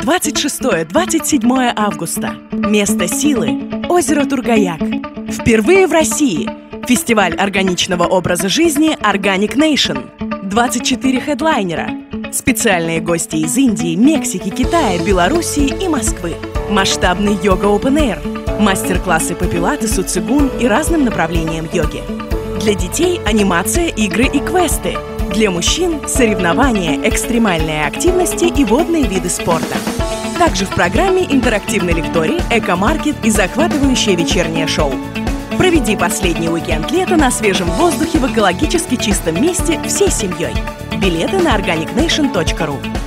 26-27 августа. Место силы – озеро Тургаяк. Впервые в России фестиваль органичного образа жизни Organic Nation. 24 хедлайнера. Специальные гости из Индии, Мексики, Китая, Белоруссии и Москвы. Масштабный йога Open Air. Мастер-классы по пилатесу, цигун и разным направлениям йоги. Для детей анимация, игры и квесты. Для мужчин – соревнования, экстремальные активности и водные виды спорта. Также в программе интерактивный лекторий, эко-маркет и захватывающее вечернее шоу. Проведи последний уикенд лета на свежем воздухе в экологически чистом месте всей семьей. Билеты на organicnation.ru.